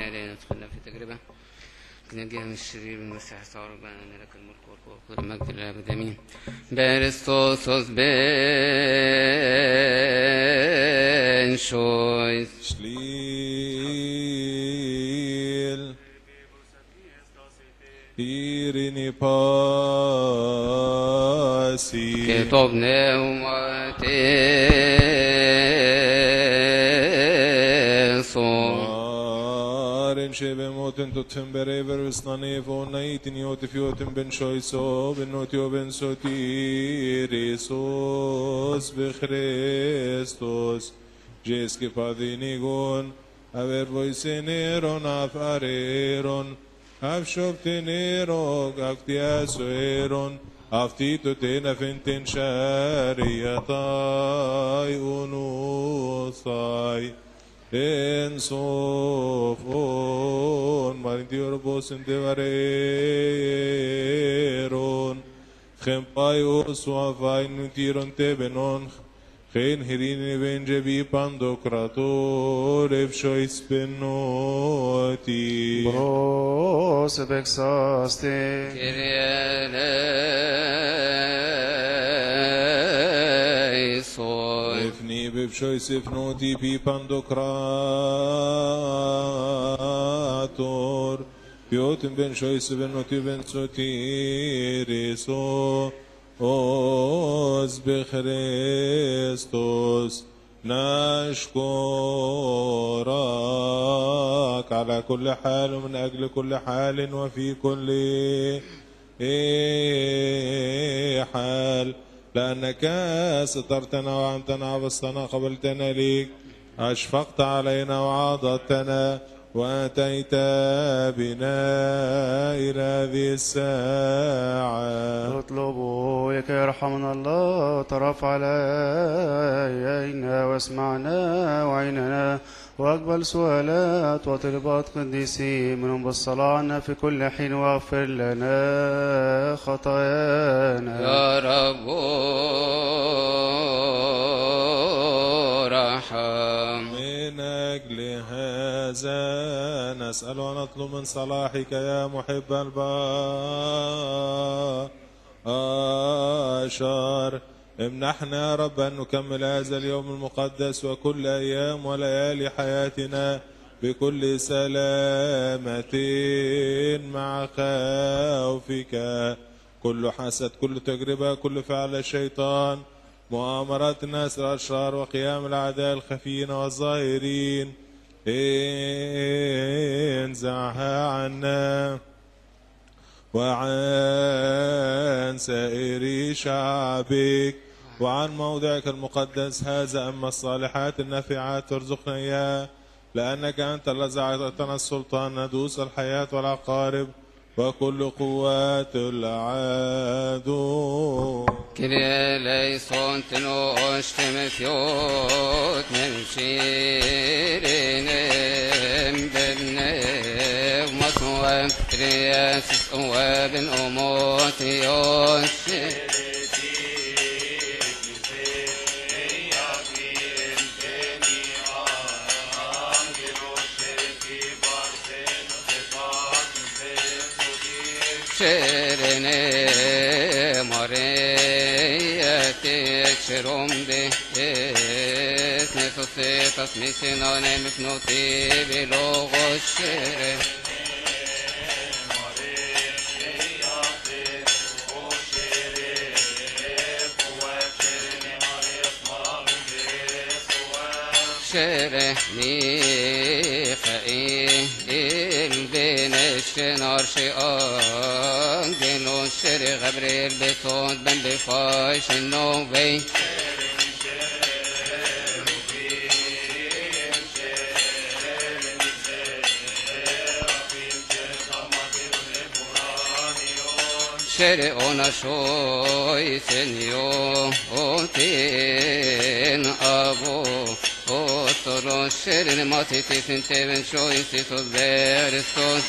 ربنا لا ندخلنا في تجربة نجيها من الشرير المسيح صار ربنا أن لك الملك والقوة والمجد للأبد آمين. بارستوسوس بن شويس شليل إيريني باسي كتب نوماتيسو مارن شبه موتن تتفن بريفر وسنانيف ونايتن يوتف يوتن بن شويسو بن نوتيو بن سوتيريسوس بخريستوس جيسكي فاذينيغون أبر فويسينيرون أفاريرون أفشوبتنيروك أفتياسويرون أفتيتو تينا فنتن شاريتاي أنوثاي إن صوفون مارنتيوربوس انتباريرون خمبايوس وفاين نتيرون تبنون خين هريني بن جبي باندوكراتور افشويس بنوتي بروس بكساستي كيرياليسون افني بفشويس افنوتي بي باندوكراتور بيوتن بن شويس بنوتي بن سوتيريسو أوز بخريستوس نشكرك على كل حال ومن أجل كل حال وفي كل حال لأنك سترتنا وعنتنا وبسطنا قبلتنا ليك أشفقت علينا وعاضدتنا وأتيت بنا إلى هذه الساعة اطلبوا يك يرحمنا الله طرف علينا واسمعنا وعيننا واقبل سؤالات وطلبات قديسين منهم بالصلاة عنا في كل حين واغفر لنا خطايانا يا رب رحم. من أجل هذا نسأل ونطلب من صلاحك يا محب البشر امنحنا يا رب أن نكمل هذا اليوم المقدس وكل أيام وليالي حياتنا بكل سلامة مع خوفك كل حسد كل تجربة كل فعل الشيطان مؤامرات الناس الأشرار وقيام الأعداء الخفيين والظاهرين انزعها عنا وعن سائر شعبك وعن موضعك المقدس هذا أما الصالحات النافعات ترزقنا إياه لأنك أنت الذي أعطيتنا السلطان ندوس الحياة والعقارب وكل قوات العدو كريا ليسون تنوش تمثيوت نمشيرين بالنغ مصوب رياس صواب أموت يوشي شيرين مريتي شروم به نفسي تصمي سنان مفنوتي بلوغ الشير شير ميخائيل بين الشنار شيئان جنو الشير غبريل بصوت بن بفاش النوبي شير اونا شوي سنيوتين ابو اوترو شير ماتي سنتين شوي سيسوس بيرستوس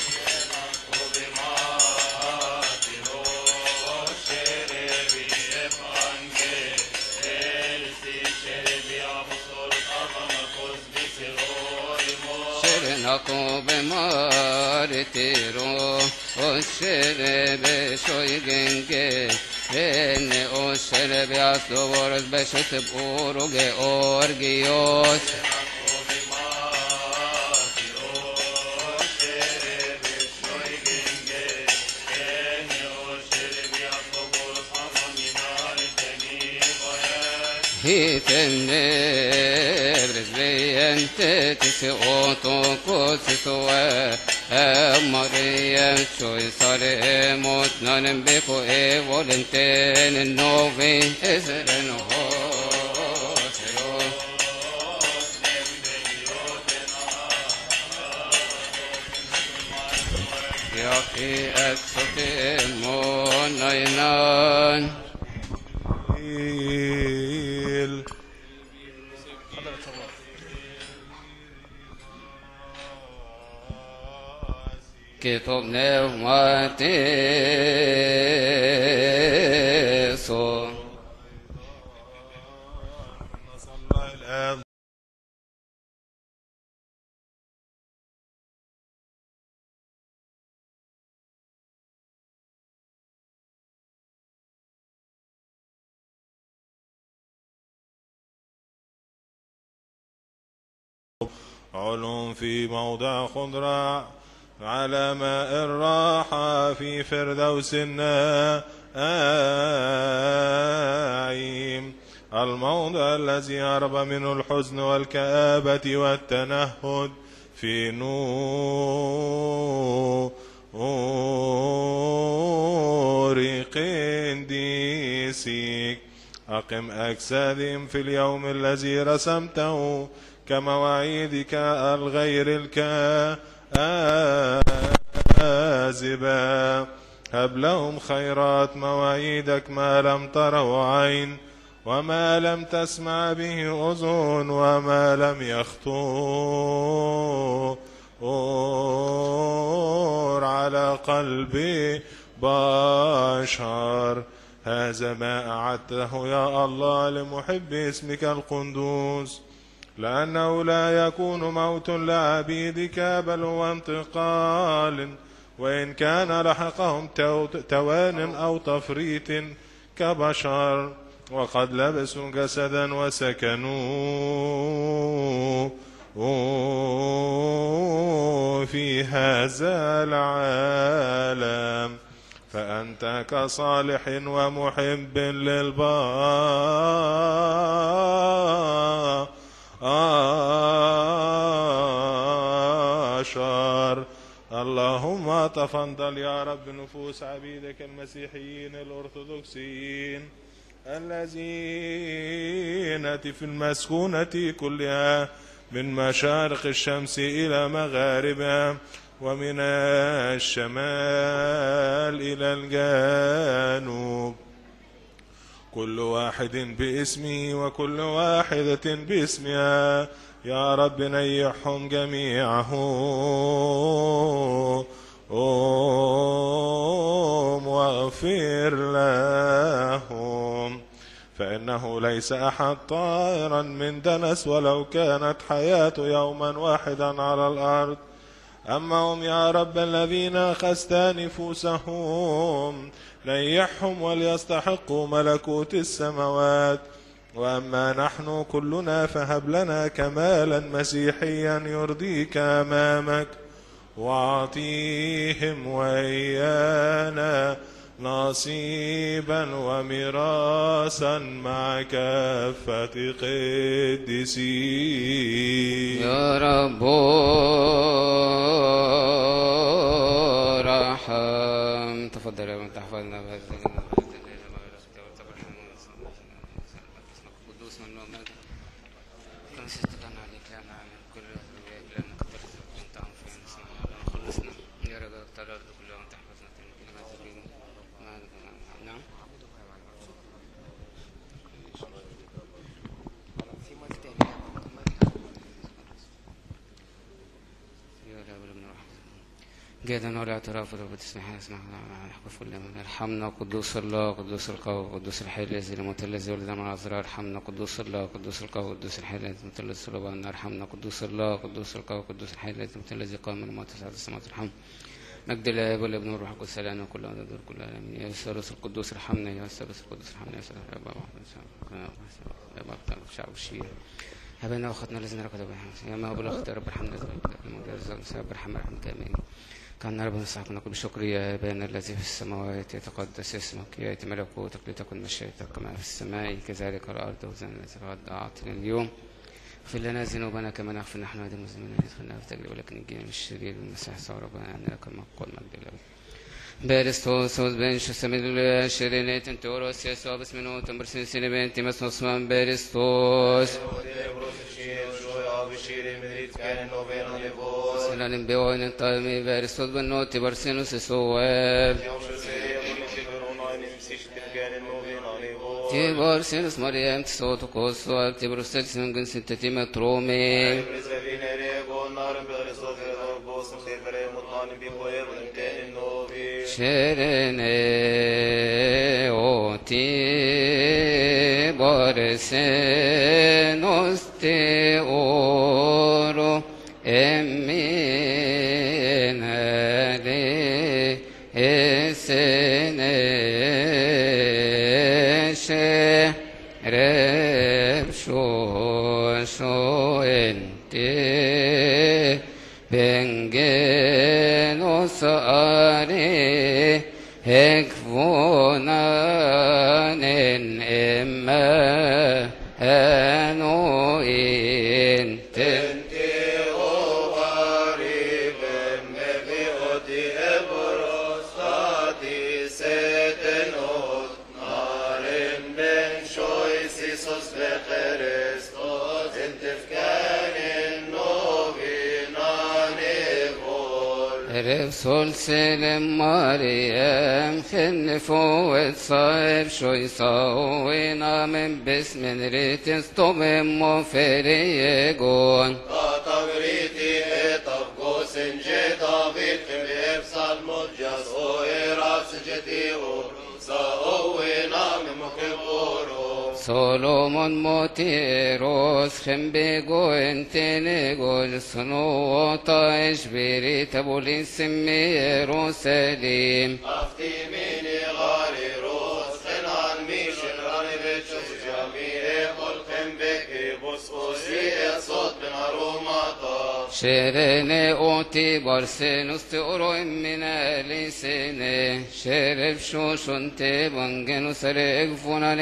Jakob martiro Oshere beshoy genge Ene oshere beaslo boros beshotib uruge orgios Hitene bresbeyente tisi oto kosiswa Maria choy sare mot nanem beko e volenten novi eseren ho Yaki etsote monainan كتب نوماتيسو علوم في موضع خضراء على ماء الراحة في فردوس النعيم الموضع الذي هرب منه الحزن والكآبة والتنهد في نور قديسك أقم أجسادهم في اليوم الذي رسمته كمواعيدك الغير الكاذبة هب لهم خيرات مواعيدك ما لم تره عين وما لم تسمع به أذن وما لم يخطر على قلب بشر هذا ما أعدته يا الله لمحب اسمك القدوس لأنه لا يكون موت لعبيدك بل هو انتقال وإن كان لحقهم توان أو تفريط كبشر وقد لبسوا جسدا وسكنوا في هذا العالم فأنت كصالح ومحب للبشر اللهم تفضل يا رب نفوس عبيدك المسيحيين الأرثوذكسيين الذين في المسكونة كلها من مشارق الشمس إلى مغاربها ومن الشمال إلى الجنوب كل واحد باسمه وكل واحدة باسمها يا رب نيحهم جميعهم واغفر لهم فإنه ليس أحد طائرا من دنس ولو كانت حياته يوما واحدا على الأرض أما هم يا رب الذين أخذت نفوسهم نيحهم وليستحقوا ملكوت السماوات وأما نحن كلنا فهب لنا كمالا مسيحيا يرضيك أمامك وأعطيهم وإيانا نصيبا وميراثا مع كافة قديسين يا رب رحم تفضل يا من تحفظنا بهذا قدوس من نومك كان ستقنا عليك يا نعم كل لأن قدرت أنت عن فين خلصنا يا رب ترى كل يوم تحفظنا كلمات الدين نعم جادا ولا اعتراف ولو بتسمح اسمح نحكف كل من ارحمنا قدوس الله قدوس القوي قدوس الحي الذي لم يمت الذي ولد من العذراء ارحمنا قدوس الله قدوس القوي قدوس الحي الذي لم يمت الذي صلبنا ارحمنا قدوس الله قدوس القوي قدوس الحي الذي لم يمت الذي قام من الموت وصعد السماوات ارحمنا مجد الاب والابن والروح القدس الان وكل ان دور كل العالمين يا الثالوث القدوس ارحمنا يا الثالوث القدوس ارحمنا يا بابا شعب الشيعة أبانا وأخواتنا الذين ركضوا بهم يا ما هو بالأخت يا رب ارحمنا يا رب ارحمنا رحمك آمين. كان ربنا نصحك نقول بشكر يا أبانا الذي في السماوات يتقدس اسمك يأتي ملكوتك لتكن مشيئتك كما في السماء كذلك على الأرض وزنا الذي غدا أعطنا اليوم اغفر لنا ذنوبنا كما نغفر نحن أيضا المسلمين يدخلنا في تجربة ولكن نجينا من الشرير والمسيح صار ربنا أن لك المقول مجد الأبد. Beristos os benches semidule şerinet entoros yesu bisminu tembersin sine benti mesnosman beristos Senalim beoin taymi beristos benoti bersinus esueb Tiborsinus Mariam tisotokos tibrustel singen sinteti metromi Şerene oti borsenos te oro eminale esene şeref şo ente bengenos are hekvonanen emma anoin tente ovaribem mebioti ebrostati setenot naren ben shoisisos becherestos entefkanen رسول سلم مريم خن فوت صاحب شوي صوينا من بسم ريتس طبم مفريقون تغريتي اتفقوس جدابيت خميب صالموت جاسو إراس جديور صاوينا من مكبورو سولومون موتيروس خمبيغو انتنيغو السنو طايش بيري تبولين سمي يروساليم أفتي ميني غاري روس خنان ميشن راني بيتشوس جامي قل خمبيكي بوسوسي صوت بن روماتا شيريني اوتي بارسينوس تورو امنا لسيني شرف شوشون تبانجنو سرق فونا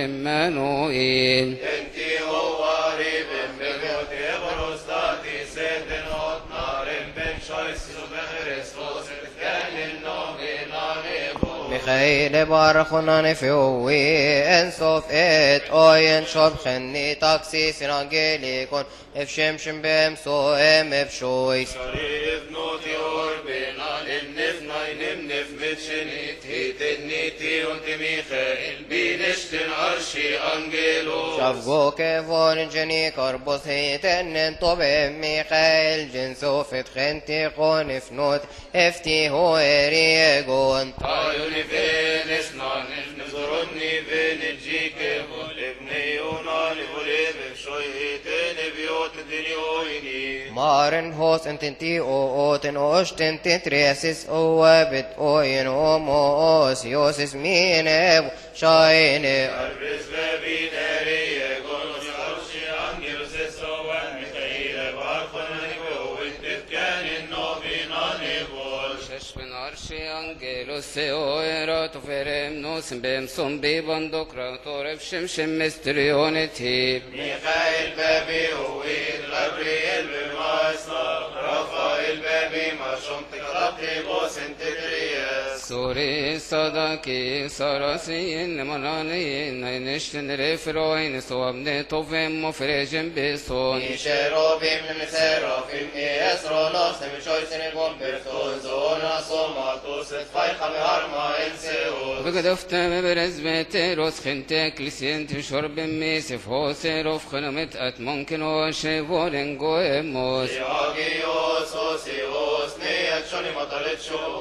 للإمانوئين انتي هو ريبن بغيوتي بروستاتي سيدن هوت نارن بن شويس بخريستوس اتكان النوغي نانيبو ميخائيل بارخوناني فيوي انصوف ات اوين شوب خني تاكسي سينانجيليكون افشمشم بمسو ام افشويس شريف نوتي اوربنا للنفناي نمنف متشنيت هيتنيتي وانت ميخائيل بينشتن عرشي انجيلو شافقو كيفون جني كربوس هيتنن طبع ميخائيل جنسو فتخنتي قون فنوت افتي هو اريقون طايوني فينس نانف نزرني فين الجيك ابني يوناني وليب شويتين بيوت الدنيويني مارن هوس انتنتي اوتن اوشتن تتريسس اوابت اوين اوموس يوسس مين ابو شايني اربس بابين اريه قولوس عرشي انجلوس السوان ميخائيل بارخوناني وانت كان النوبي ناني بول ششبن عرشي انجلوس اويرات وفرم نوس بمسون بيبندوكراتور بشمشم مستريونتي ميخائيل بابي وين غبريل بماسنا رافائيل بابي ما شمتك ربي بوس انت دريس سوري صداكي سراسيين مرانيين نشتن رفروين صوابني طوفين مفرجن بيصون يشيروبي من سيروفيم يسرونوس من شويسن البومبرتون زونا صوماتوس تفايخة بهارما انسيوس بقدفت ببرز بيتيروس خنتك لسينت شرب ميسف هوسيروف خنمت ممكن وشيفورين قويموس ياغيوس وسيوس نيت شوني قطرت شو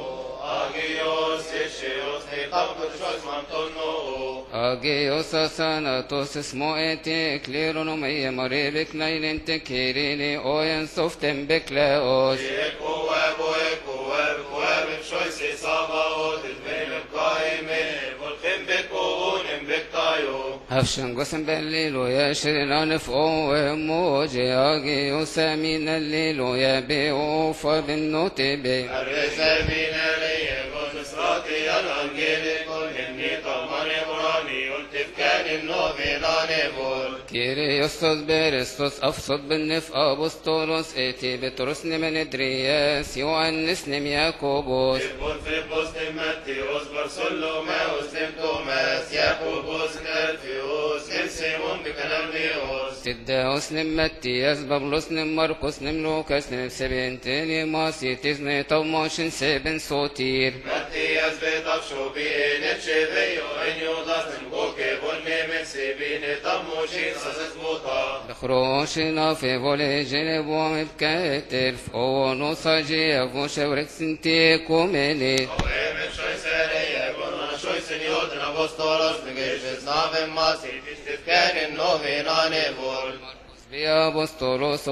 أجيوس إشيوس نيقام كتشوس مامتونو أجيوس ساناتوس اسمو إتي كليرون مي مريبك نايلين تكيريني أوين سوفتن بكلاوس إكواب وإكواب كواب بشويس صابا وتدبين بقايمة والخم بكون بكتايو هفشن قسم بالليل ويا شرنا نفقو موجي أجيوس من الليل ويا بيوف بالنوتبي الرسامين لي بنصراتي الأنجيل كل إني طماني براني قلت كان النوبيلاني بول كيريوستوس بيرستوس أفصد بالنفق أبسطولوس إتي بترسني من درياس يوانسني مياكوبوس يبون في بوست ماتيوس برسلو ما وسلم توماس ياكوبوس نرفيوس نرسيمون بكلاميوس تداوس نمتياس بابلوس نماركوس نملوكاس نمسبنتيني ماسيتيز نيطوموشن سبن سوتير ماتياس بيطفشو بين تشيفيو إن يوضاس نمكوكي بني من سيبين طموشين ساسسبوطا بخروشنا في فولي جنبو مبكاتر فونو ساجي أفو شورك سنتي كوميلي وإيمن شوي سارية قلنا شوي سنيوت نبوستولوس نجيش نافن ماسي تفتكان النوفيناني بول بيا بوستولوس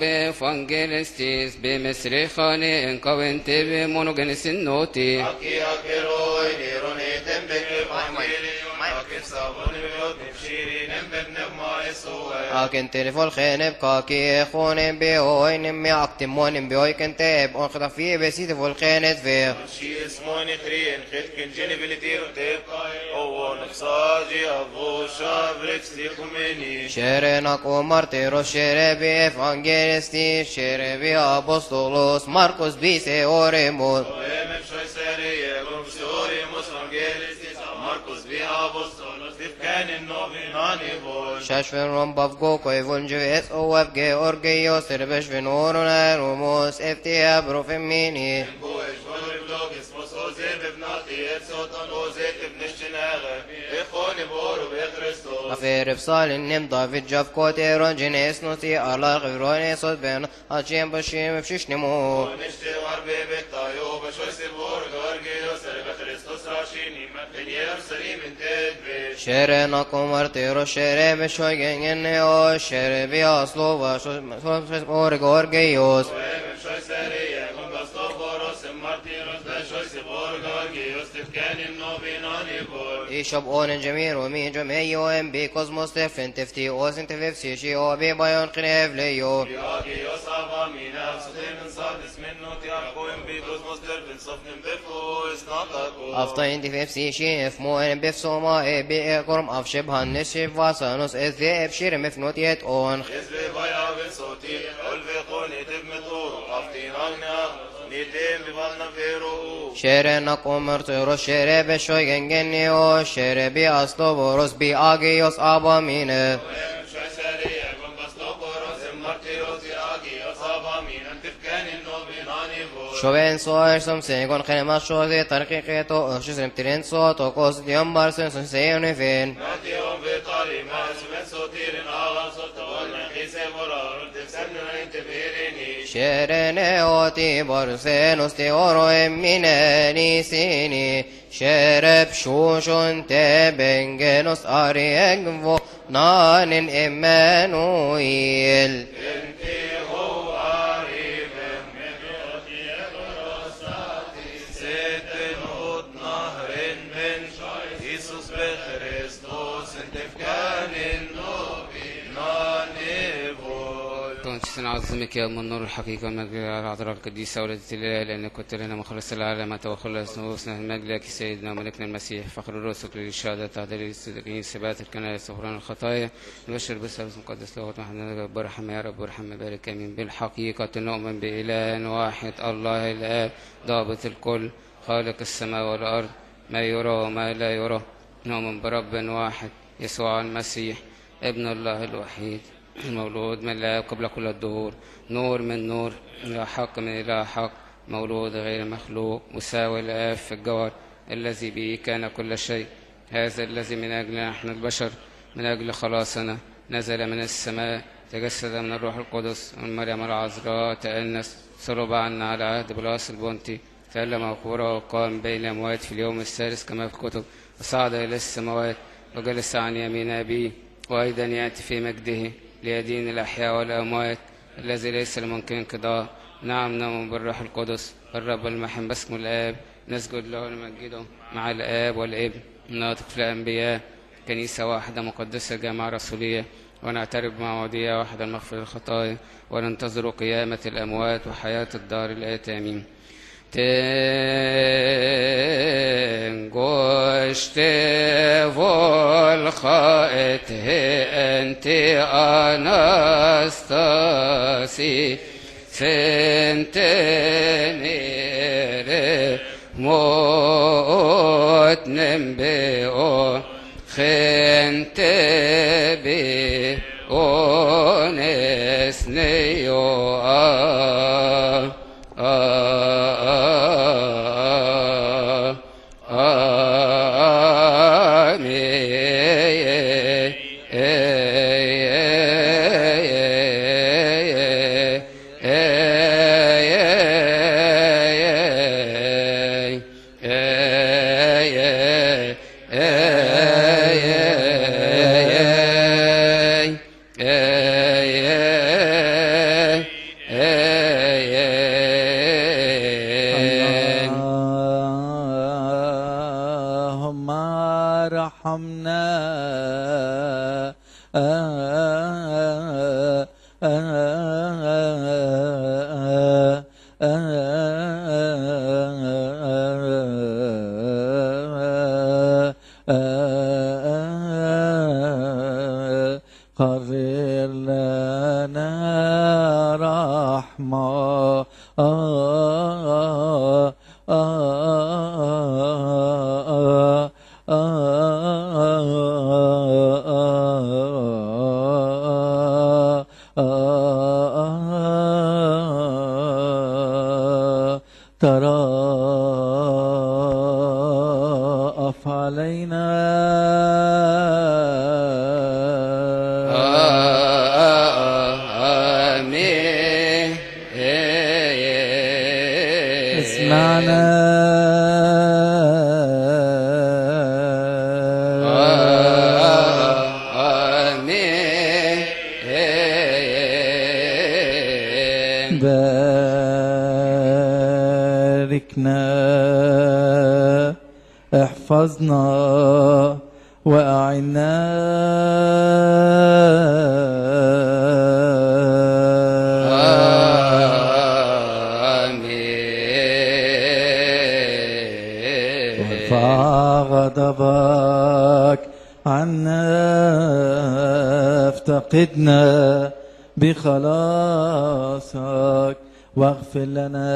وبفانجيلستيس بمصر خاني انكوينت بمونوجينيس النوتي أكي روي نيروني تنبك محميلي أكي صابوني بيوت نبشيري نمبك نبما يسوي أكن تلفون خينب كاكي خونم بيوي نمي أكتمون بيوي كنتب أنخطا فيه بسيط فالخينت فيه شي اسموني خرين خيت كنجيني بلتيرو تبقى أو نفساجي أبو شابريكس ليكميني شيرينك ومارتيرو شيري بإفانجيلستي شيري بأبوستولوس ماركوس بيسي أوريموس وإيمن شوي سارية قلنا بسوري مسلم جيلستي ماركوس بيها بوستولوس تفكان النوفيناني بول شاشفن رمبافجو كويفون جويس أوف جيورجيوس تربش في نورنا روموس افتيا بروفيميني بوش بول بلوك اسموس أوزيب بناتي إتسوطن أوزيب بنشتناغة إخوني بورو بيخرستوس أفير بصال النم دافيد جاف كوتيرون جينيس نوتي على غيروني صوت بين هاتشين بشيم بشيش نمو ونشتي غربي بيتايو بشوي سيبور غورجيوس بخريستوس راشيني مدن يرسلي من تدبي شيرينا كومارتيرو شيري بشوي جنجنيو شيري بياسلو بشوي غورجيوس وإيمن شوي سارية قم بستوبوروس مارتيروس بشوي سيبور غورجيوس تفكان النوبيناني بول إيشاب أون جميل ومي جميو إم بي كوزموس تفن تفتي أوسن تفسي شي أو بي بايون قنيف ليو ياغيوس أبامينا سوتي من صادس منو تياركو إم بي كوزموس ترفن صفن بفو إسناطاكو أفطين تفسي شي إفمو إن بفسوما إي بي إقرم أفشب هنشي فاسانوس إذ بشير مفنوت يت أون إزبي بايا بصوتي ألفي قوني تبمطورو أفتينانا نيتين ببالنا فيرو شيرينا كومارتيرو شيري بشوي جنجنيو شيري بي أسلو بوروس بي آجيوس أبامينه وإيمن شوي سارية قم بستوبوروس مارتيروس ياغيوس أبامينا تفكان النوبيناني بول شوين صور سمسيكون خيما شوزي ترقيقيتو أخشو سنبترين صوتو قوس ديوم بارسن سنسيوني فين ناتيهم بطالي ما سمن صوتيرن آغا صوتو والنقيسي مرار تفسنن انتبيريني شيريني أوتي بارسينوس تيورو إميناني سيني شيرب شوشون تبنجنوس أريقفو نان إمانويل انتي هو قريب من يوتي براساتي ست نقط نهر من يسوس بخريستوس انت فكان النوبيناني بول تونسنا عظمك يا من نور الحقيقة المجد على العذراء القديسة ولدت الإله لأنك كنت لنا مخلص العالم وخلص نفوسنا المجد لك سيدنا وملكنا المسيح فخر الرسل للشهادة تعديل الصديقين ثبات الكنائس غفران الخطايا نبشر بالثالوث المقدس له وحنا برحم يا رب وارحم بارك آمين بالحقيقة نؤمن بإله واحد الله الآب ضابط الكل خالق السماء والأرض ما يرى وما لا يرى نؤمن برب واحد يسوع المسيح ابن الله الوحيد المولود من الآب قبل كل الدهور نور من نور إلى حق من إلى حق مولود غير مخلوق مساوي الآب في الجوهر الذي به كان كل شيء هذا الذي من أجل نحن البشر من أجل خلاصنا نزل من السماء تجسد من الروح القدس من مريم العذراء تأنس صلب عنا على عهد بلاس البنطي تألم وقبره وقام بين الأموات في اليوم الثالث كما في الكتب وصعد إلى السماوات وجلس عن يمين أبيه وأيضا يأتي في مجده ليدين الأحياء والأموات الذي ليس لممكن انقضاء. نعم نؤمن بالروح القدس الرب المحن باسم الآب نسجد له ونمجده مع الآب والابن الناطق في الأنبياء كنيسة واحدة مقدسة جامعة رسولية ونعترف بمعمودية واحدة لمغفرة الخطايا وننتظر قيامة الأموات وحياة الدار الآتية آمين. تنگشت والخائت انت اناستاسی سنتنیر موت نمبئو خنت بی اونس نیو تراءف علينا آمين. اسمعنا باركنا احفظنا وأعنا وارفع غضبك عنا افتقدنا بخلاصك واغفر لنا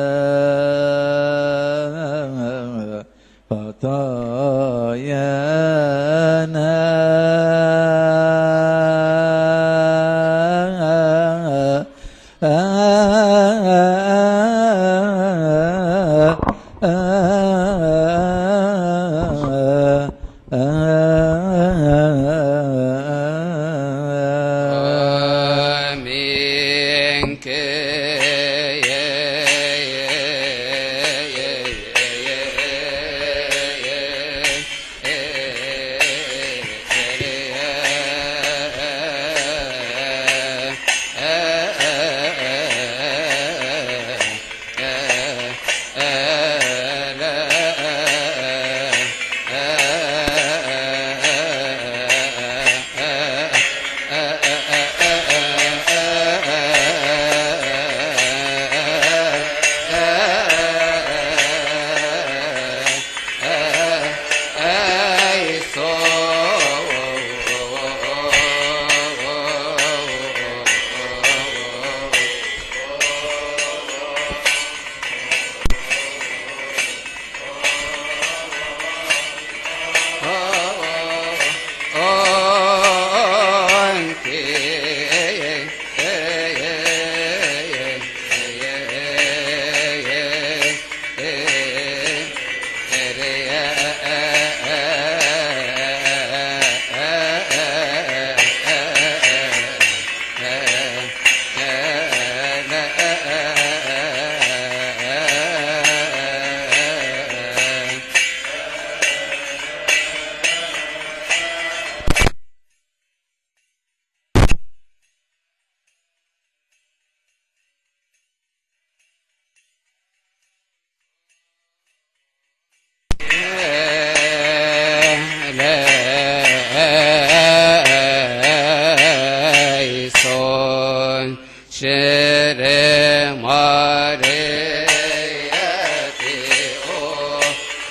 خطايانا لا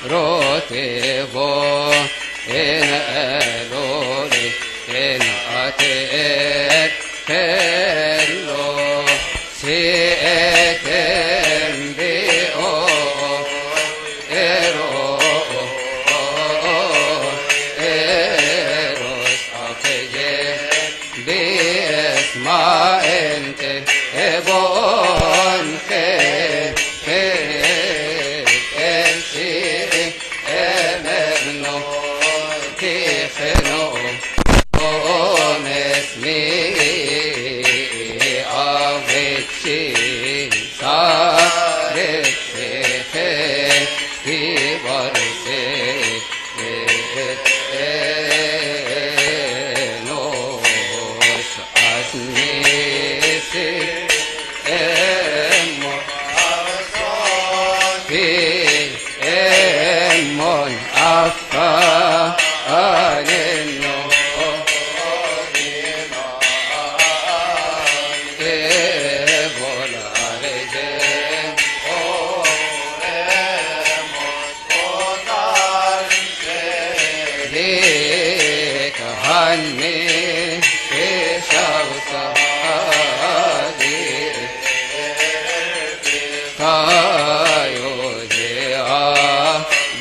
روتيفو إن ألولي إن أتيت كلو سيئتم بيو إيرو إيروس أفجي باسما انت إبون خير انسيري امرنو تخنو اسمي أغتشي صارت خير في برسي نوش أسميسي في أمون أفكار عني في شوصة هذه فيوزع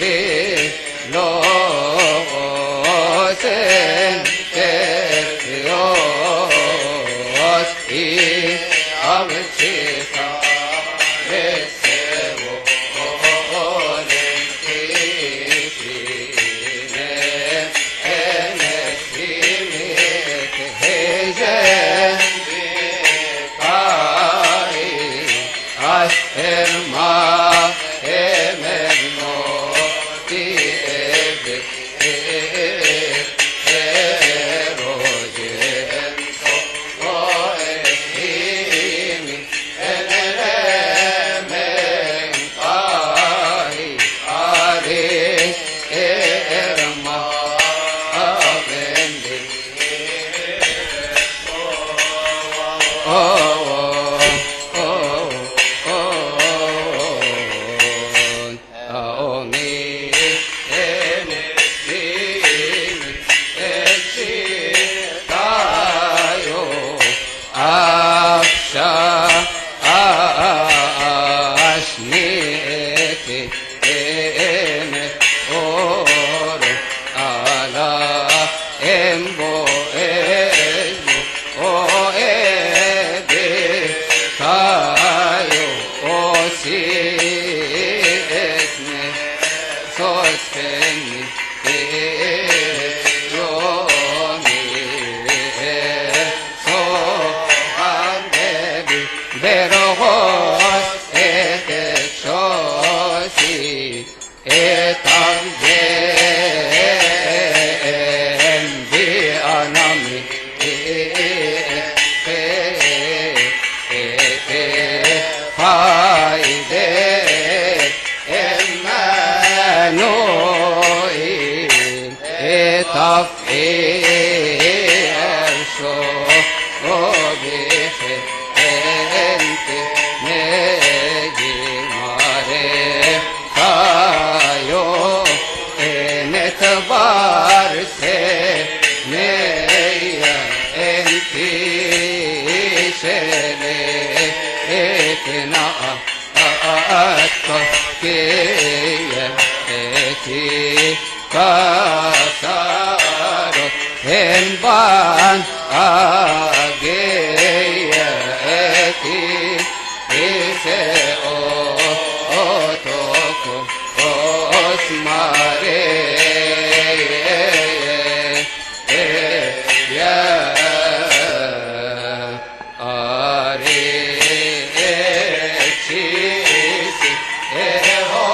بلوسن كفيوس إي أبتشيكا بسيبو Irma emeno ti ebek erojen so oehimi enelemen kai ari irma abendi Kasaro hemban ageya eti ise otoko osmare ya are chisi eho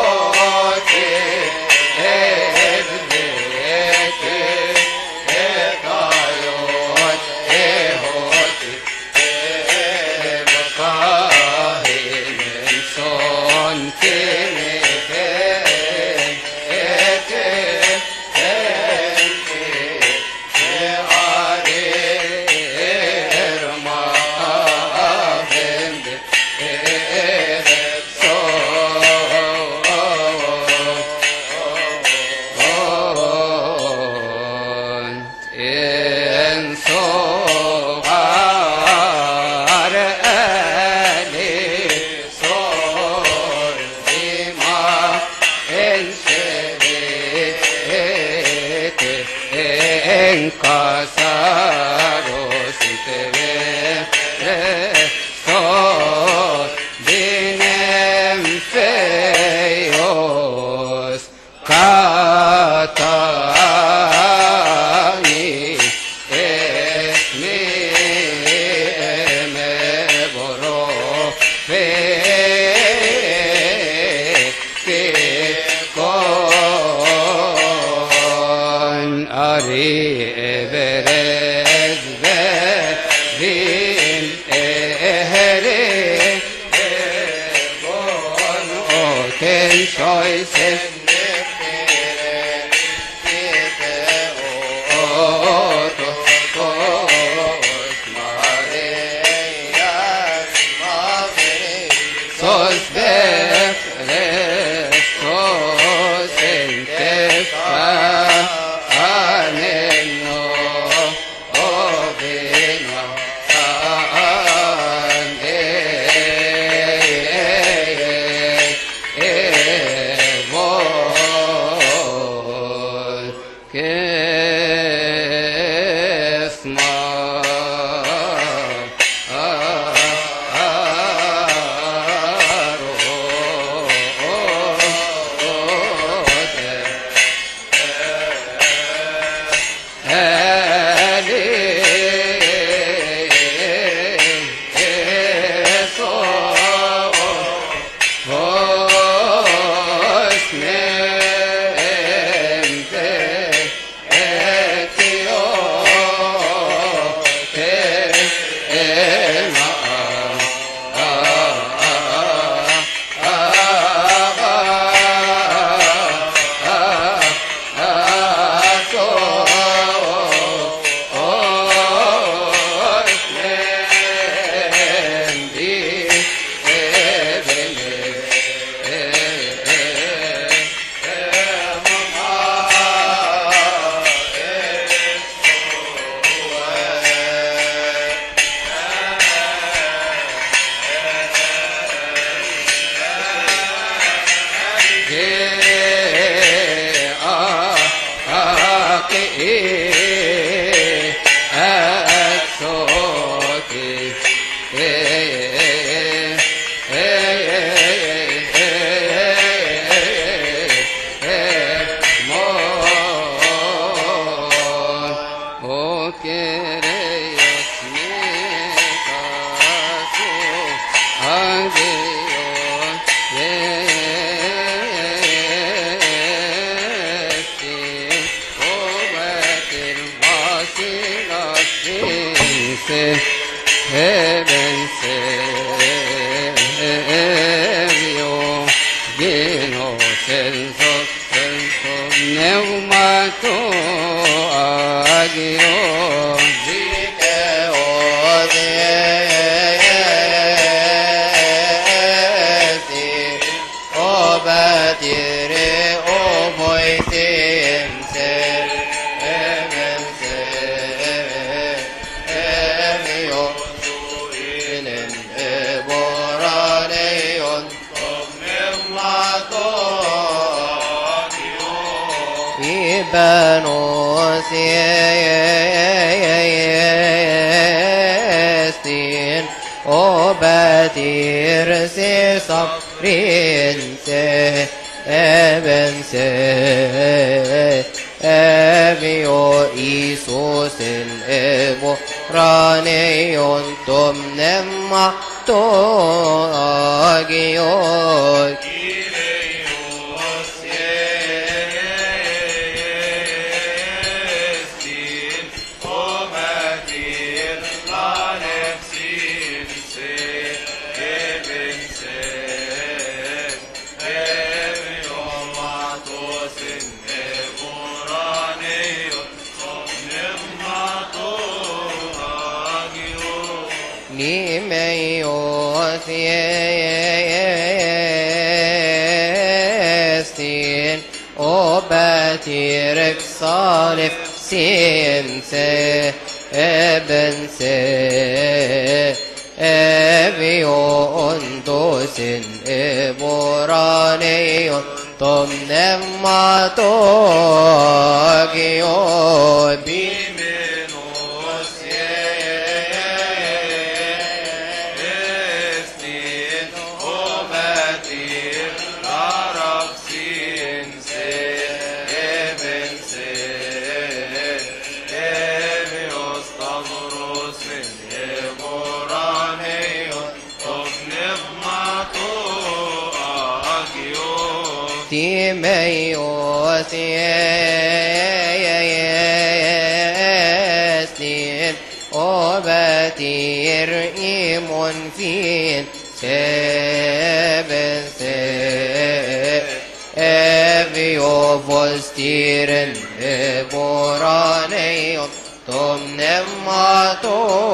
Vostiren Eboranion Tom Nemato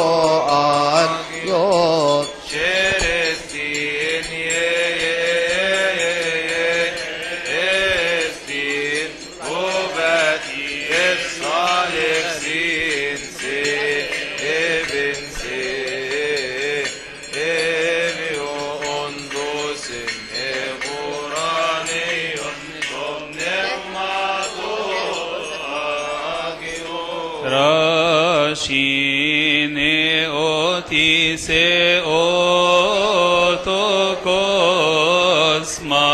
Agiot Şerefsin estin Ubeti salihsin sevinsin Evi ondusin Eburaniyon Tom Nemato Agiot Rashine otise otokos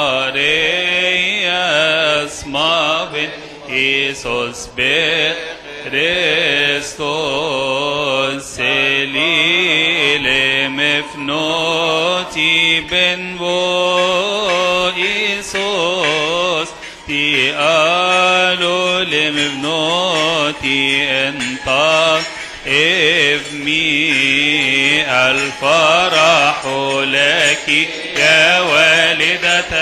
Mareas mavin Isos Christos Selile mefnoti ben vo Isos Ti alo lemebnoti انطق ابني الفرح لك يا والدة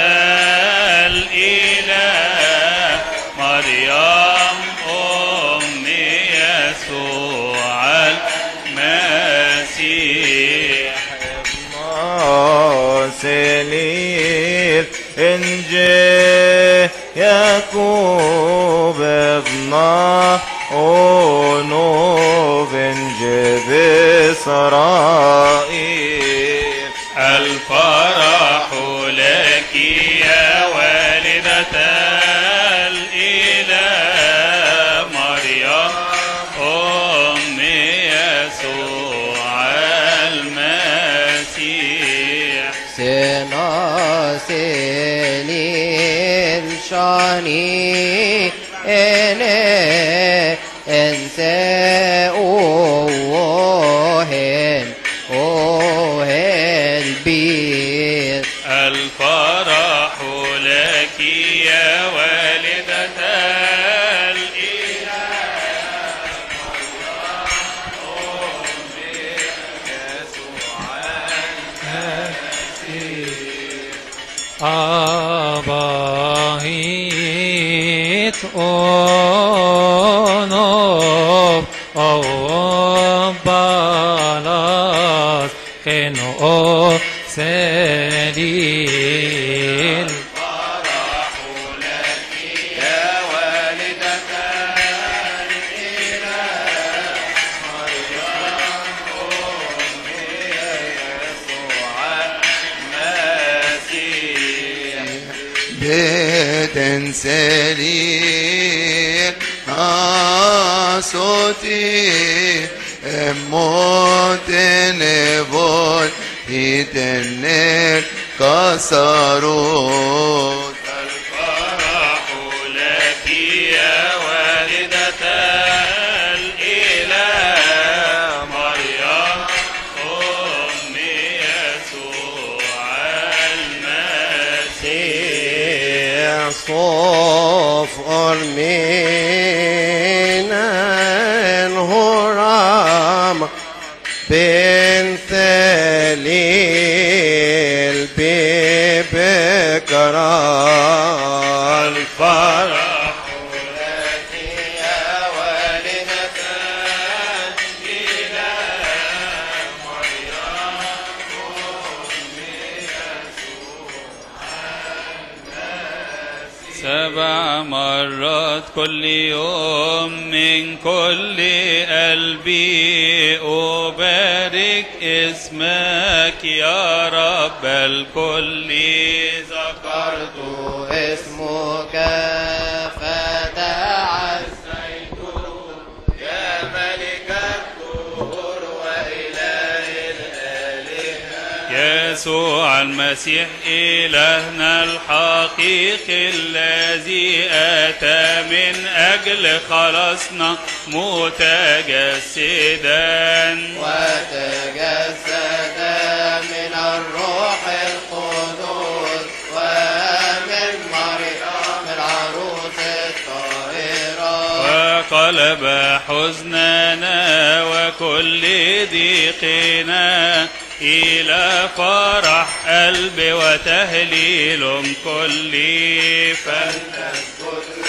الإله مريم أم يسوع المسيح سليل إنجي يعقوب ابنه أونوب إنجي بإسرائيل الفرح لك يا والدة الإله مريم أم يسوع المسيح سناسين شاني انت اوهن بيت الفرح لك يا والدة الإله Abahit onov balas keno selil بيتن سليل صوتي موت نبول يتنل كسروت الفرح لك يا والدة الإله مريم أم يسوع المسيح صوف أرمين الهرام بنت ليل ببكرة الفرح لك يا والدة الإله مريم 7 مرات كل يوم من كل قلبي أبارك اسمك يا رب الكل ذكرت اسمك فتعزيت يا ملك الدهور وإله الآلهة يسوع المسيح إلهنا الحقيقي الذي أتى من أجل خلاصنا متجسدا وتجسد من الروح القدس ومن مريم العروس الطاهرة وقلب حزننا وكل ضيقنا إلى فرح قلب وتهليل كل فلنسجد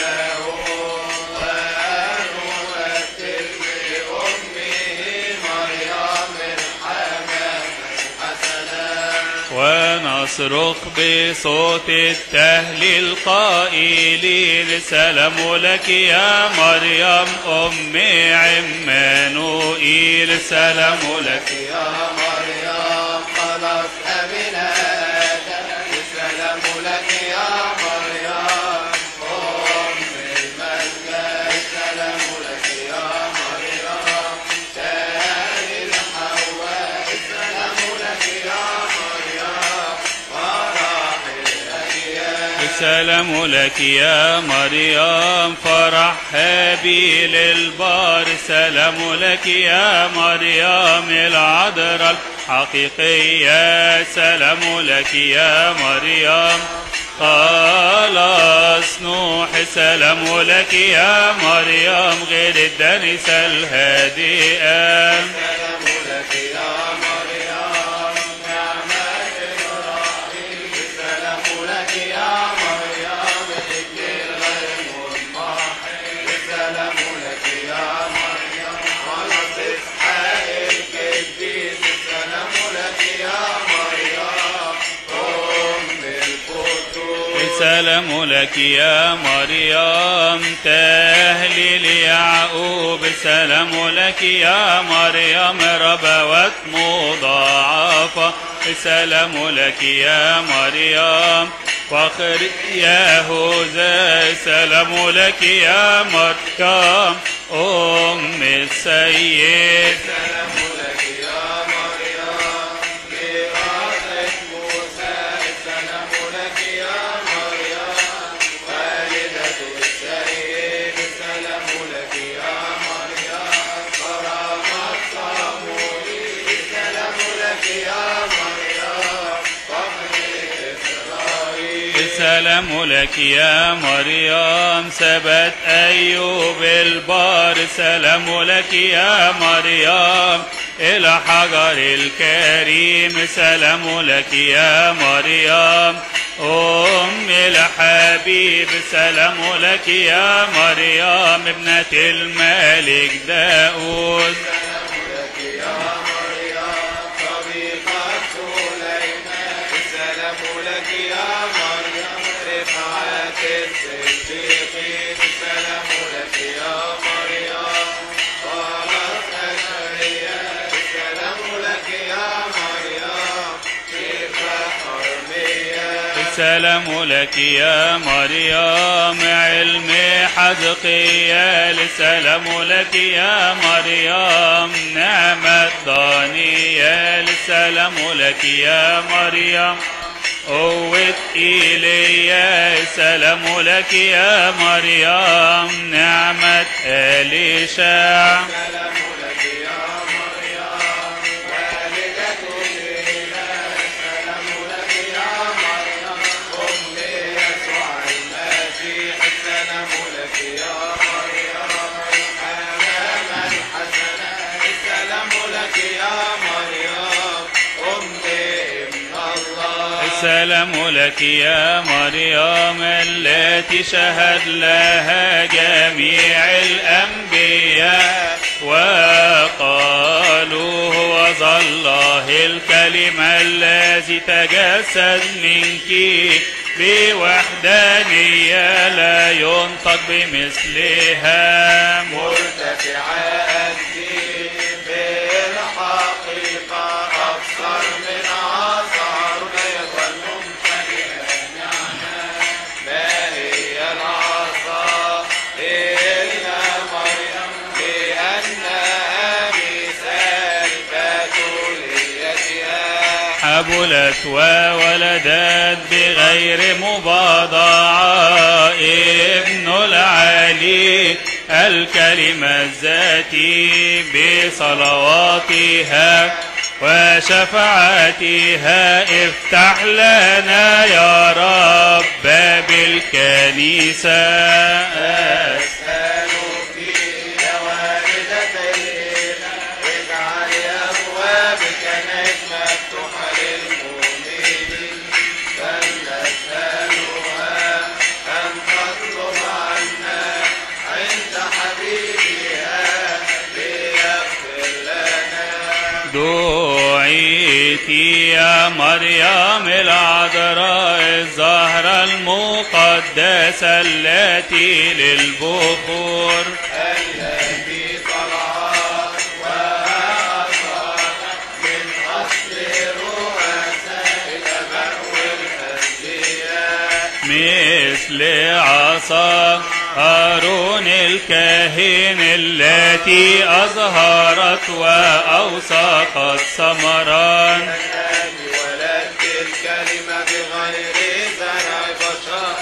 نصرخ بصوت التهليل قائلين سلام لك يا مريم أم عمانوئيل سلام لك يا مريم خلاص أمنا سلام لك يا مريم أم المجد سلام لك يا مريم تاني الحواء سلام لك يا مريم فرح الأيام سلام لك يا مريم فرح هابيل البار سلام لك يا مريم العذراء الحقيقية سلام لك يا مريم خلاص نوح سلام لك يا مريم غير الدنسة الهادئة سلام لك يا مريم نعمة إبراهيم سلام لك يا مريم ذكر غير منضحي سلام لك يا مريم خلاص إسحاق القديس سلام لك يا مريم أم القدوس سلام لك يا مريم تهليل يعقوب سلام لك يا مريم ربوات مضاعفة سلام لك يا مريم فخر يهوذا سلام لك يا مريم أم السيد سلام لك يا مريم لإرادة موسى سلام لك يا مريم والدة السيد سلام لك يا مريم كرامة صموئيل سلام لك يا مريم فخر إسرائيل سلام لك يا مريم ثبت أيوب البار سلام لك يا مريم الحجر الكريم سلام لك يا مريم أم الحبيب سلام لك يا مريم ابنة الملك داود سلام لك يا مريم صديقة سليمان سلام لك يا مريم رفعت الصديقين سلام لك يا مريم قالت أشعياء سلام لك يا مريم كيف حرمية سلام لك يا مريم علم حزقيال سلام لك يا مريم نعمة دانيال سلام لك يا مريم قوة إيليا سلام لك يا مريم نعمة إليشع سلام لك يا مريم والدة الإله سلام لك يا مريم أم يسوع المسيح سلام لك يا مريم أمام الحسنات سلام لك يا مريم أم ابن الله سلام لك يا مريم التي شهد لها جميع الأنبياء وقالوا هو ذا الله الكلمة الذي تجسد منك بوحدانية لا ينطق بمثلها مرتفعات بالحقيقة أكثر من عصر يظل ممتلئا نعمة ما هي العصا إلا مريم لأنها مثال بتوليتها حبلت وولدت بغير مباضعة ابن العلي الكلمة الذاتي بصلواتها وشفاعتها افتح لنا يا رب باب الكنيسة أسألك يا والدة الإله اجعل أبوابك مفتوحة للمؤمنين فلنسألها أن تطلب عنا عند حبيبها ليغفر لنا دعيتي يا مريم العذراء الزهرة المقدسة التي للبخور التي طلعت وأصلت من أصل رؤساء الآباء والأنبياء مثل عصا هارون الكاهن التي أظهرت وأوثقت ثمران ولدت الكلمة بغير زرع بشر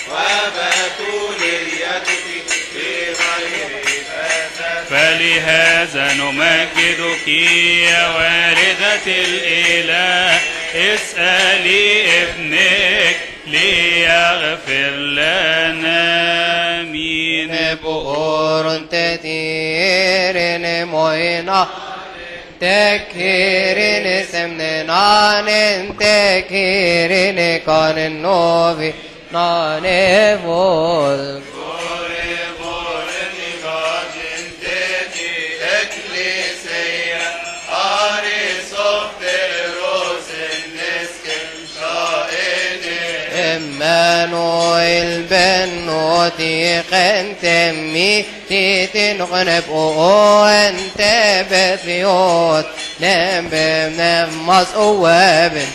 وبتوليتك بغير فساد فلهذا نمجدك يا والدة الإله اسألي ابنك ليغفر لنا آمين. بؤور تثير موينا تكيرين سمنان تكيرين كان النوبي نانيفول Emmanuel benoti qentemmi titin qneb o ente bethiot nembem nemmas uwebin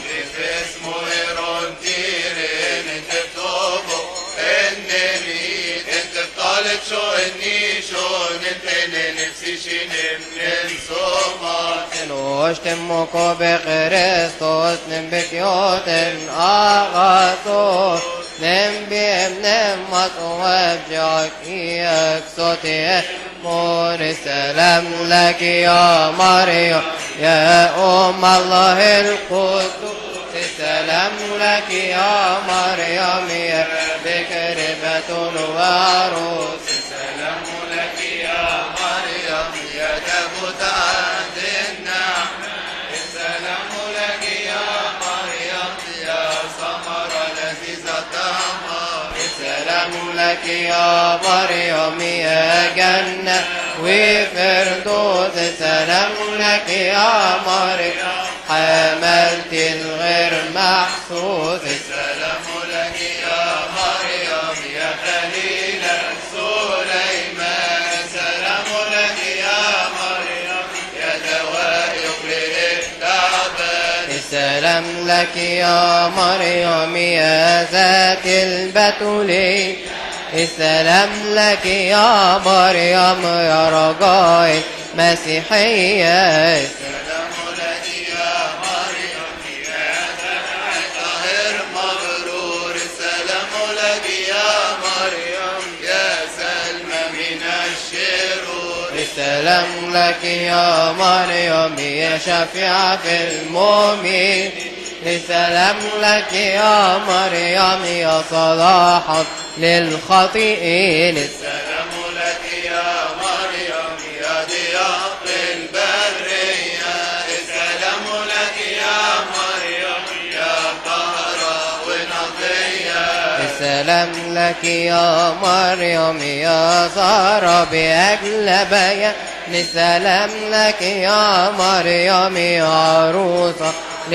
واشتمكو بخريستوس نمبكيوت آغاثوس نمبيم نمت وابجعك يكسوتي مون السلام لك يا مريم يا أم الله القدوس السلام لك يا مريم يا بكربة وعروس السلام لك يا مريم يا تابوت عهد النعمة السلام لك يا مريم يا ثمرة لذيذة الطعم السلام لك يا مريم يا جنة وفردوس السلام لك يا مريم حملت الغير محسوس السلام لك يا مريم يا خليلة سليمان السلام لك يا مريم يا دواء يقلل التعبان السلام لك يا مريم يا ذات البتولي السلام لك يا مريم يا رجاء مسيحية السلام لك يا مريم يا طاهر مغرور السلام لك يا مريم يا سلمى من الشرور السلام لك يا مريم يا شفيعة في المؤمنين السلام لك يا مريم يا صلاحا للخاطئين السلام لك يا مريم يا ضياء البرية السلام لك يا مريم يا طهرة ونقية السلام لك يا مريم يا زهرة بأجلبية السلام لك يا مريم يا عروسة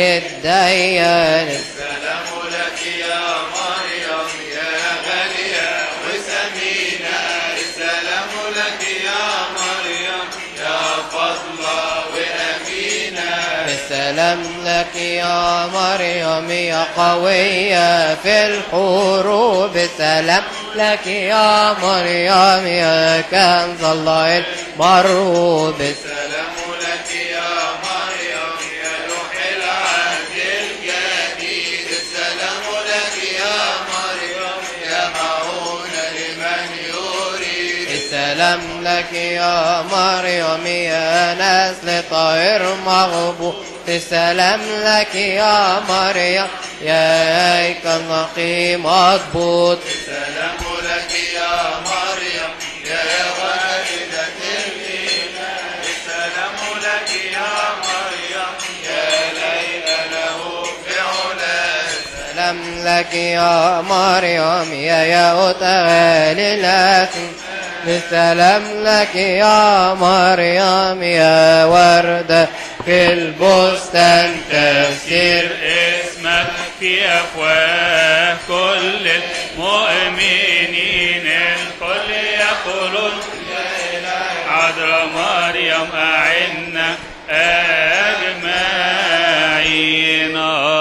للديان السلام لك يا مريم يا غالية وسمينة السلام لك يا مريم يا فضلة وأمينة السلام لك يا مريم يا قوية في الحروب السلام لك يا مريم يا كنز الله المرغوب السلام لك يا مريم يا روح العهد الجديد السلام لك يا مريم يا معونة لمن يريد السلام لك يا مريم يا نسل طاهر مغبوط السلام لك يا مريم يا هيكل نقي مضبوط السلام لك يا مريم يا والدة الإله السلام لك يا مريم يا ليل له فعلا السلام لك يا مريم يا أتغاللات السلام لك يا مريم يا وردة في البستان تفسير اسمك في أفواه كل المؤمنين الكل يقولون عذراء مريم أعنا أجمعين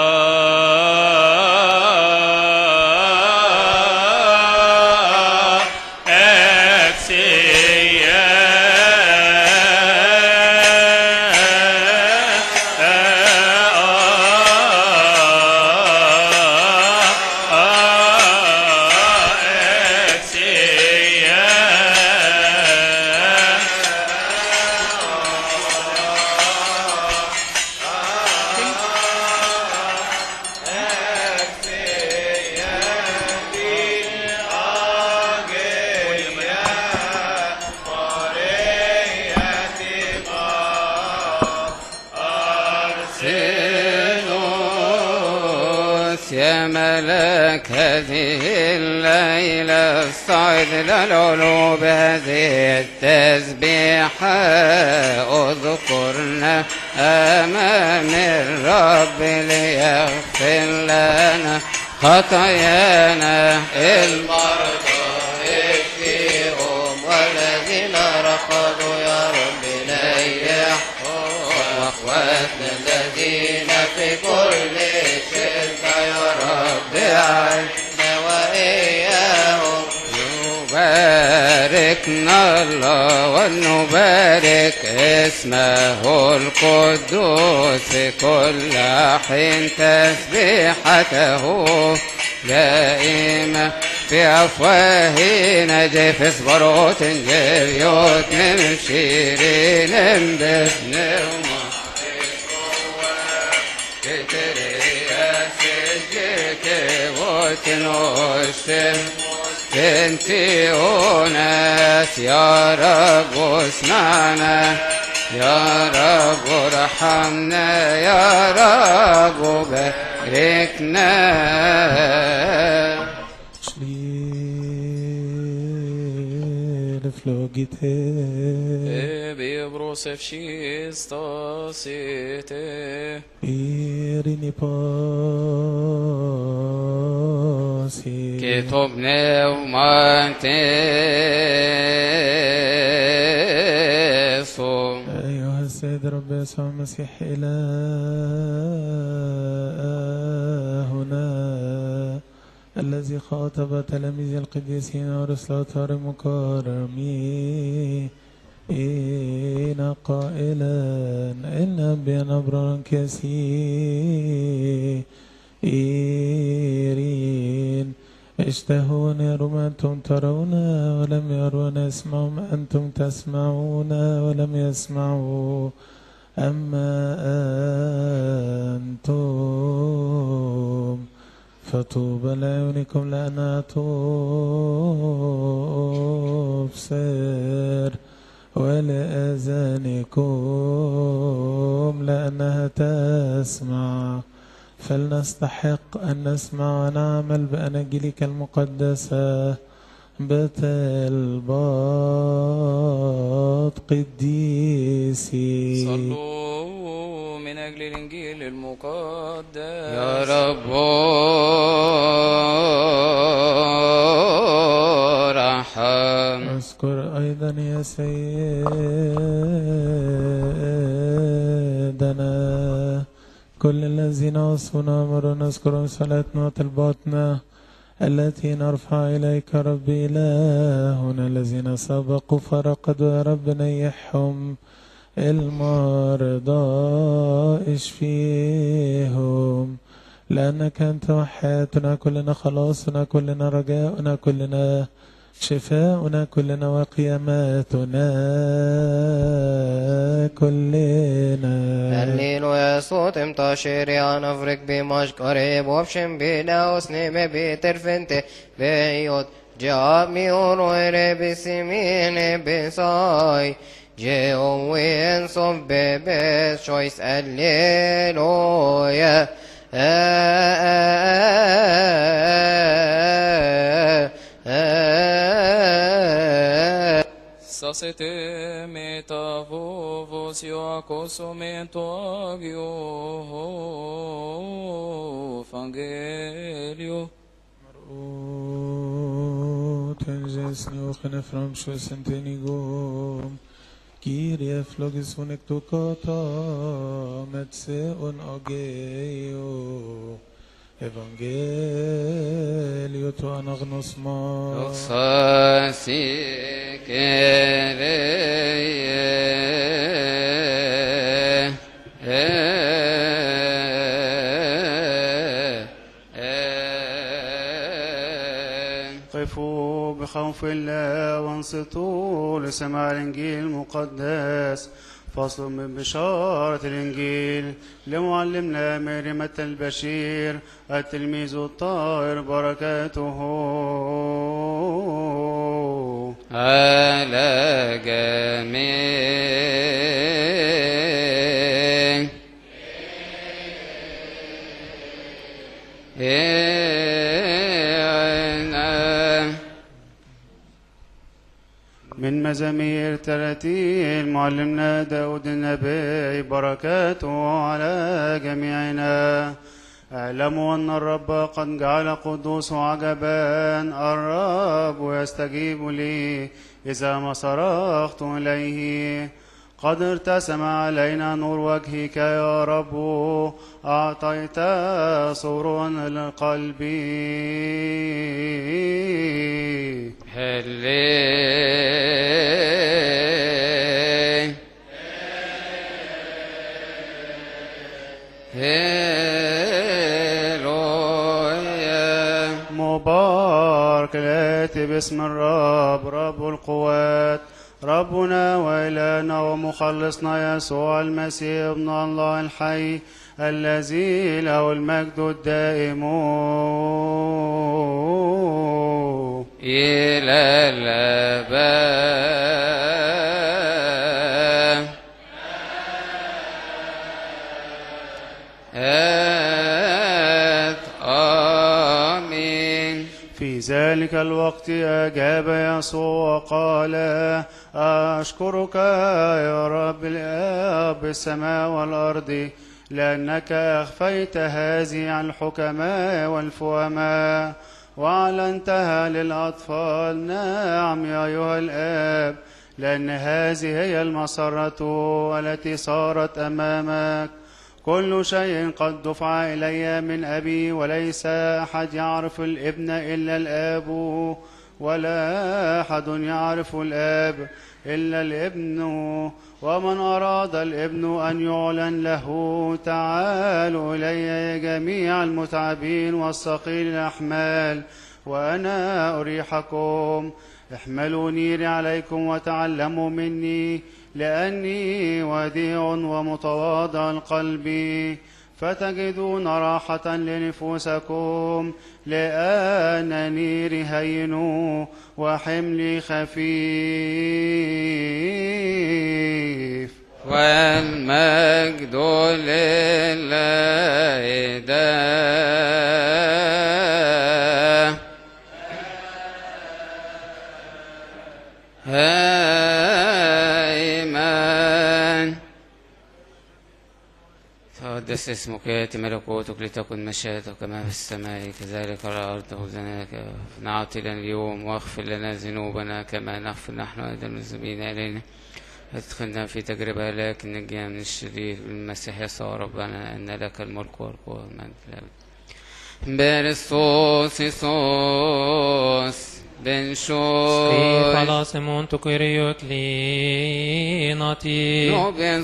يا ملك هذه الليلة اصعد للعلو بهذه التسبيحة اذكرنا أمام الرب ليغفر لنا خطايانا المرضى اشفيهم والذين رقدوا يا رب نيحهم واخواتنا الذين في كل شدة يا رب عنا وإياهم يباركنا الله ونبارك اسمه القدوس في كل حين تسبيحته دائما في أفواهنا جيفس بروت جريوت من شيرين بسنوما انتي وناس يا رب اسمعنا يا رب ارحمنا يا رب باركنا Bibrusev šistasite Irini pasi كتب نومانتسو أيها السيد رب يسوع المسيح إلهنا الذي خاطب تلاميذ القديسين ورسله المكرمين قائلا إن بين أبرار كثيرين اشتهون يرون أنتم ترون ولم يرون يسمعون أنتم تسمعون ولم يسمعوا أما أنتم فطوبى لعيونكم لأنها تبصر ولآذانكم لأنها تسمع فلنستحق أن نسمع ونعمل بأناجيلك المقدسة بطلبات قديسي صلوا من أجل الإنجيل المقدس يا رب رحم اذكر أيضا يا سيدنا كل الذين عصونا أمرنا نذكرهم صلاتنا وطلباتنا التي نرفع إليك ربي إلهنا الذين سبقوا فرقدوا يا رب نيحهم المرضى اشفيهم لأنك أنت وحياتنا كلنا خلاصنا كلنا رجاؤنا كلنا شفاؤنا كلنا وقياماتنا كلنا الليل يا صوت امتاشر يا نفرك بمش قريب وبشم بلا وسنم بترفنت بيوت جامي ونوير بسمين بصاي جيو وين صب بس شويس الليلويا Sasete metavovos Sio acosomento agio Evangelio. Tengesni ochene from Shentenigum. Kyrie flogis unectocata metse on ageo. Evangelio to anagnosma. Doxasi قفوا بخوف الله وانصتوا لسماع الإنجيل المقدس. فصل من بشارة الإنجيل لمعلمنا مريمة البشير التلميذ الطاهر بركاته على جميع من مزامير تراتيل معلمنا داود النبي بركاته على جميعنا. اعلموا أن الرب قد جعل قدوسه عجبا. الرب يستجيب لي إذا ما صرخت إليه. قد ارتسم علينا نور وجهك يا رب. أعطيت سرورا للقلب. مبارك الآتي باسم الرب رب القوات ربنا وإلهنا ومخلصنا يسوع المسيح ابن الله الحي الذي له المجد الدائم إلى الأبد. آمين. في ذلك الوقت أجاب يسوع وقال أشكرك يا رب الآب السماء والأرض لأنك أخفيت هذه عن الحكماء والفهماء وأعلنتها للأطفال. نعم يا أيها الآب لأن هذه هي المسرة التي صارت أمامك. كل شيء قد دفع إلي من أبي وليس أحد يعرف الابن إلا الآب ولا أحد يعرف الآب إلا الابن ومن أراد الابن أن يعلن له. تعالوا إلي جميع المتعبين والثقيل الأحمال وأنا أريحكم. احملوا نيري عليكم وتعلموا مني لأني وديع ومتواضع القلب فتجدون راحة لنفوسكم لأن نيري هين وحملي خفيف. والمجد لله دائما. تقدس اسمك يأتي ملكوتك لتكن مشيئتك كما في السماء كذلك على الأرض. خذنا نعطينا اليوم واغفر لنا ذنوبنا كما نغفر نحن أيضا المذنبين إلينا. لا تدخلنا في تجربة لكن نجينا من الشرير بالمسيح يسوع ربنا أن لك الملك والقوة والمجد الأبدي. Berestos Iisus benšoj. Palasem tu kyriot linati. Nobien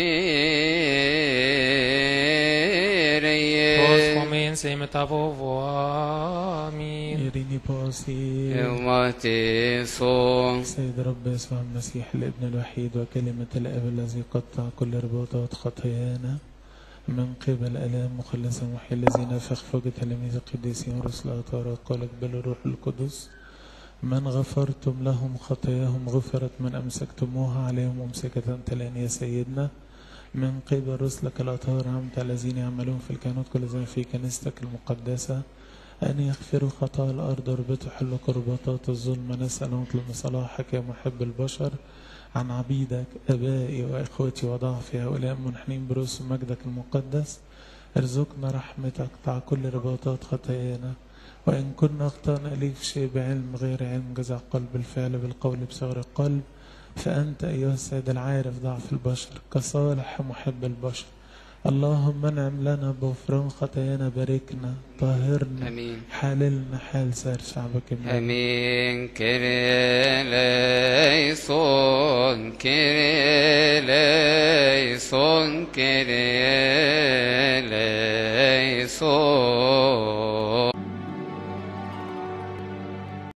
sukireye. Pospomen semetavovo. Amin. يريني باسي Eumatiso. سيد رب يسوع المسيح الابن الوحيد وكلمة الآب الذي قطع كل رباطات خطايانا من قبل آلام مخلصا وحي الذي نفخ فوق تلاميذ القديسين ورسل الأطهار قال اقبلوا الروح القدس. من غفرتم لهم خطاياهم غفرت من أمسكتموها عليهم ممسكة تلان يا سيدنا. من قبل رسلك الأطهار عمت الذين يعملون في الكهنوت كل زمان في كنيستك المقدسة أن يغفروا خطايا الأرض وربطوا حلوا كربطات الظلم. نسأل ونطلب صلاحك يا محب البشر عن عبيدك أبائي وإخوتي وضعفي هؤلاء المنحنين برؤوس مجدك المقدس. ارزقنا رحمتك تع كل رباطات خطايانا، وإن كنا أخطأنا إليك في شيء بعلم غير علم جزع قلب الفعل بالقول بصغر القلب، فأنت أيها السيد العارف ضعف البشر كصالح محب البشر. اللهم انعم لنا بغفران خطايانا، باركنا طهرنا امين حللنا حال سائر شعبك. امين. كيريليسون كيريليسون كيريليسون.